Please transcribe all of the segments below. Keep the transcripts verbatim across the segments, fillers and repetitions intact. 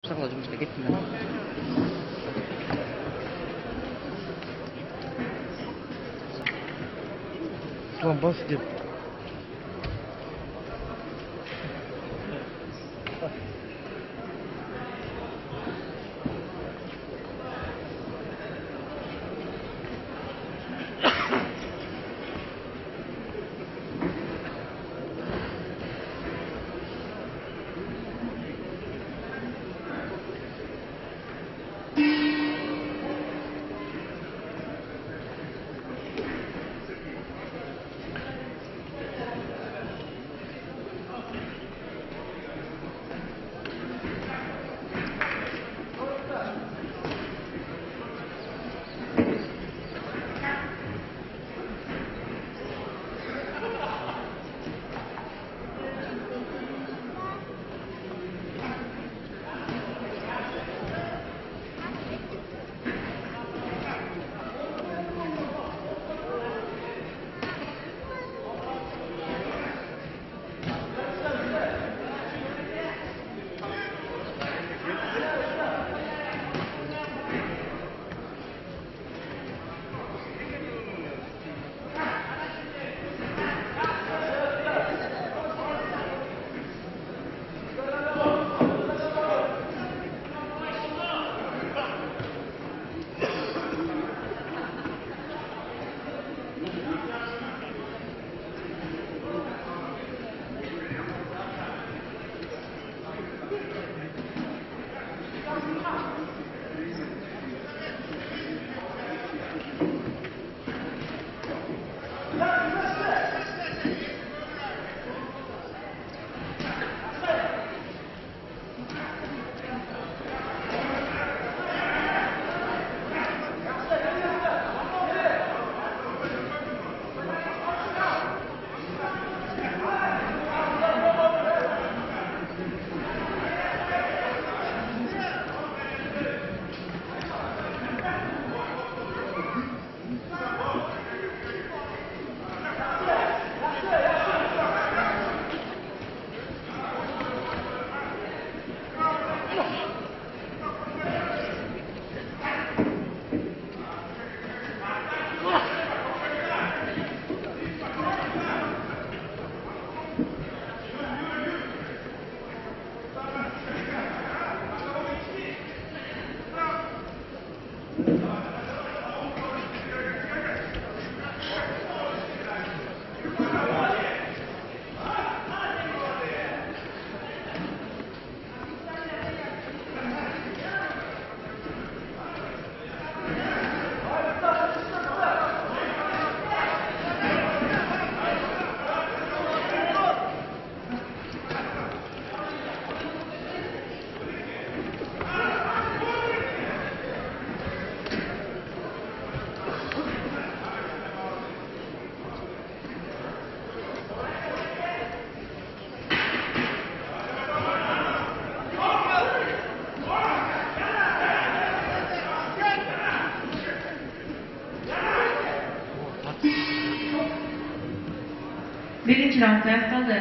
Şakla жұмысқа кеттім мен. Lan bas деп. Birinci round ayaktadır.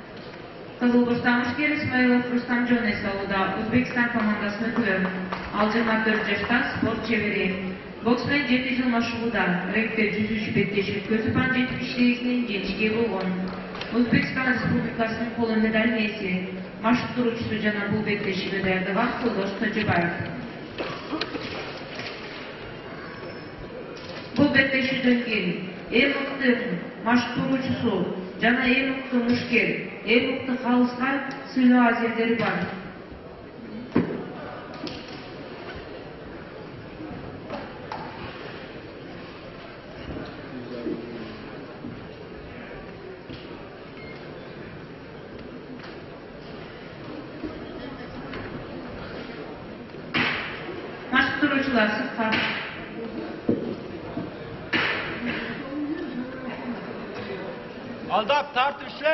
Tabu Bostamışker İsmailov Rustamjon Esau'da Özbekistan komandasını kılıyor. Alcımat dört yaşta spor çeviri. Boksmen жети жыл машыгууда, рингде жүз үч беттеши Көсүпан жетимиштегисинин жеңишке болгон. Өзбекстан Республикасынын коло медаль ээси, машык туруучусу жана бул беттешини даярдаган Кылдош Тожобаев. Бул беттешиден кийин эң мыкты машык туруучусу жана эң мыкты мушкер, эң мыкты калыска сыйлоо азирлери бар. Машык туруучулар сыртка. Aldap tartı işle.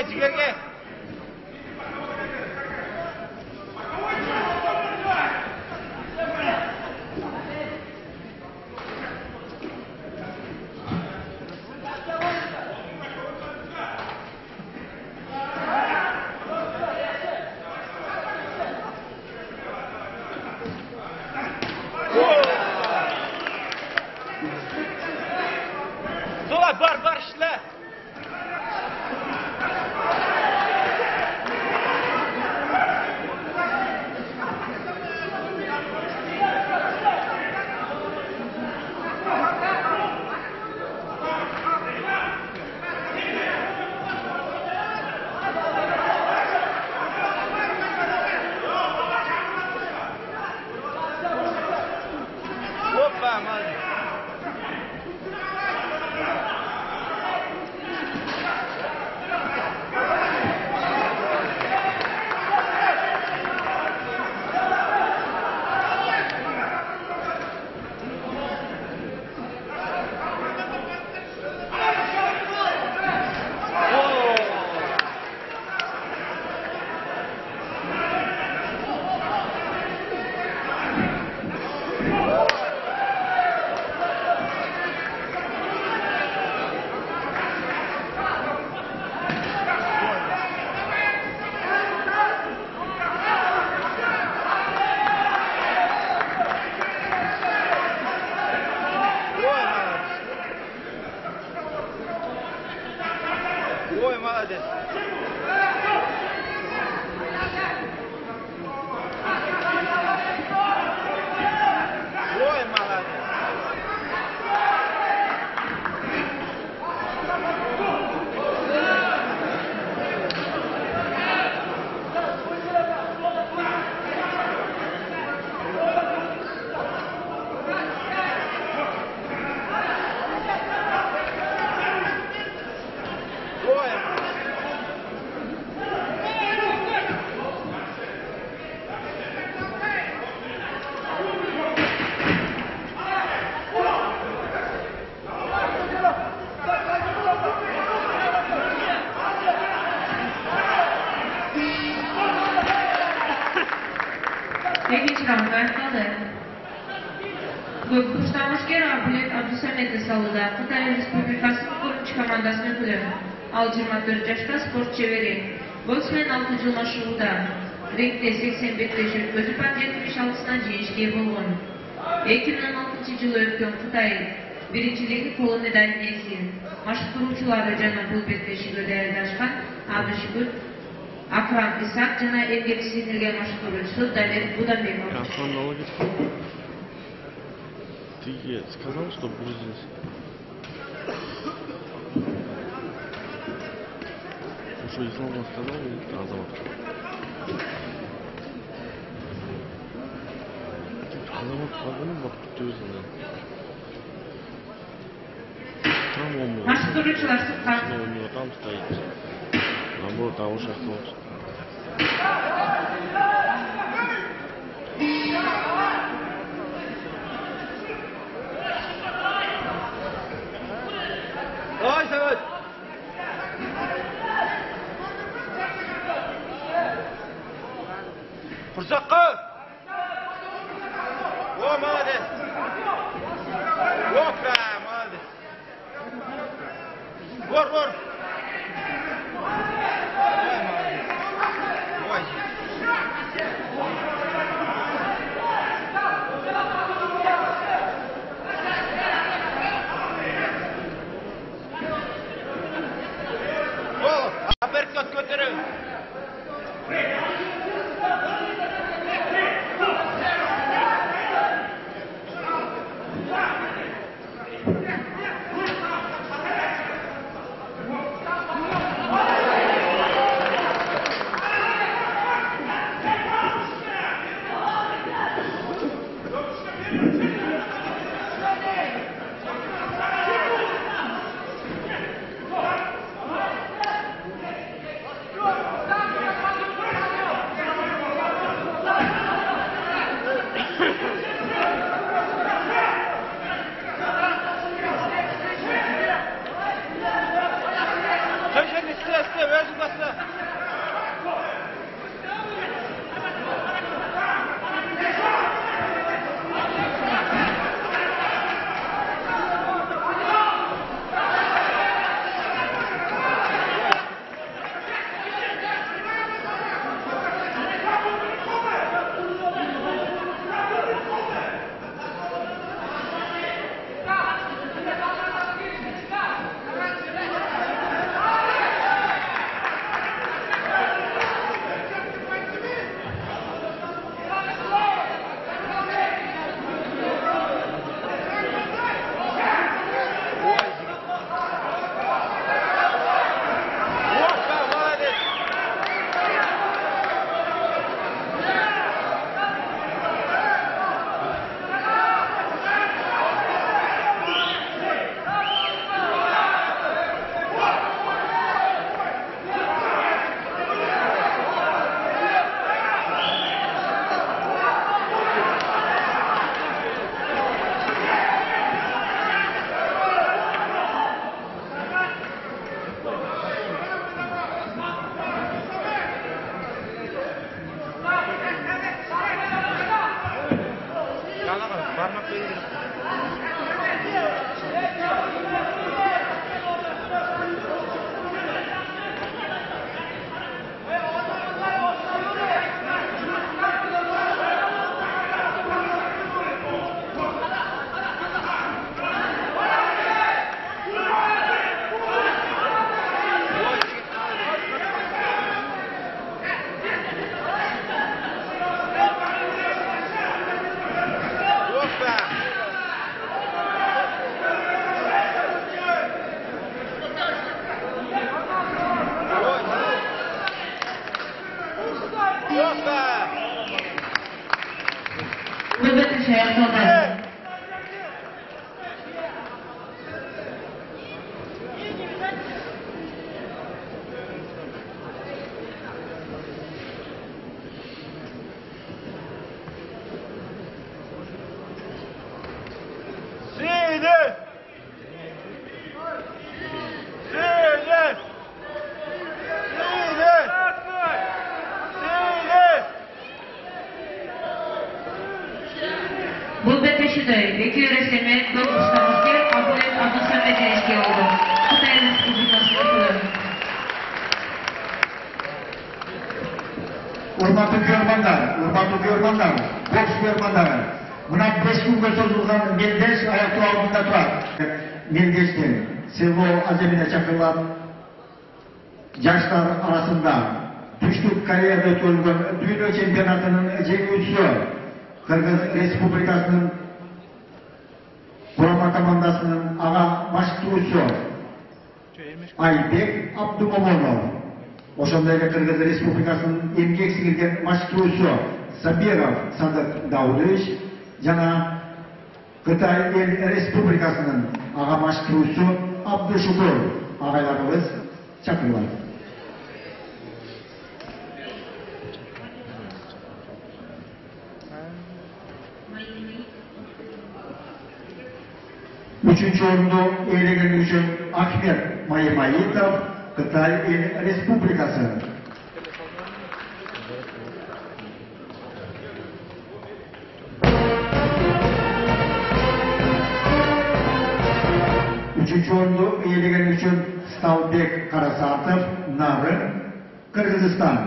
жігерге. Солай, бар, бар, ішілі. Опа, молодец. Ой, молодец. Ой, молодец. Ekінші раунд аяқталды. Бұрыштамышкер Абулет Абдусаметов салуда Қытай Республикасының бірінші командасының өкілі. Ал жиырма төрт жашта спорт шебері. Боксмен алты жылға шығуда. Рингте сексен бетте өткізіп жетимиш алтысынан жеңишке ие болгон. эки миң он алтынчы жылы өткөн Қытай биринчилиги коло медаль ээси. Машыктыруучулары жана бул беттешүүгө даярдашкан Абдышүгүр Акрам Исак жана эмгек сиңирген машыктыруучусу Далер Будамбеков. Ты сказал, что будет здесь? Ну что, Ислам сказал, или Азамат? Азамат погоним, бак тут өзіне. Там он был. Машыктыруучулар сыртка. У него там стоит. Наоборот, там уже осталось. Ой, Савет! Фурсаққа! О, молодец! Опа, молодец! Вор, вор! Ой, молодец! Ой! Апперкот көтеру. Yok be. Növbəti аяқталды. Seydi. Seydi. Seydi. Seydi. Бұл бәтешіді екі өресеме көп ұстамызге Абулет Абусамет ереске oldu. Қытай Республикасы өкілі. Урматтуу көрмандар, урматтуу көрмандар, бокс көрмандары. Мына беш күнгө созулган мелдеш аяктуу алдында турат. Мелдештен село аземине чакырылат. Жаштар арасында Түштүк Кореяда өткөрүлгөн дүйнө чемпионатынын жеңүүчүсү Кыргыз Республикасынын курама командасынын ага баштоочусу Айбек Абдумомонов. Ошондой эле Кыргыз Республикасынын эмгек сиңирген баштоочусу Сабиров Садык Даудович жана Кытай Эл Республикасынын ага баштоочусу Абдушукур агайларыбыз чакырылат. Üçüncü orundu eğlegen üçün Ahmet Maymayitov, Kıtay El Respublikası. Üçüncü orundu eğlegen üçün Stavbek Karasatov, Narın, Kırgızistan.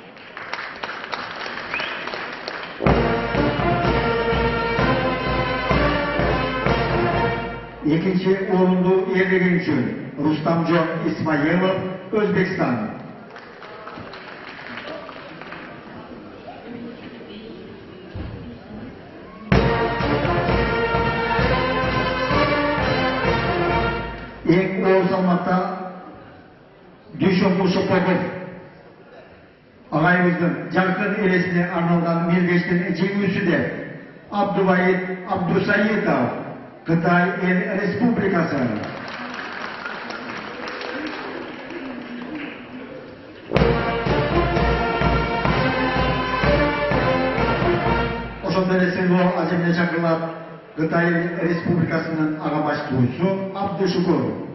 İkinci orundu yerlegen üçün Rustamjon İsmailov, Özbekistan. En ağır salmakta Düşokul Şopokov ağayımыздың жарқын елесіне арналған мелдештің жеңүүсү де Абдувайит Абдусаитов, Кытай Эл Республикасы. Ошондой эле село аземине чакырылат Кытай Республикасынын ага баштоочусу Абдушукур.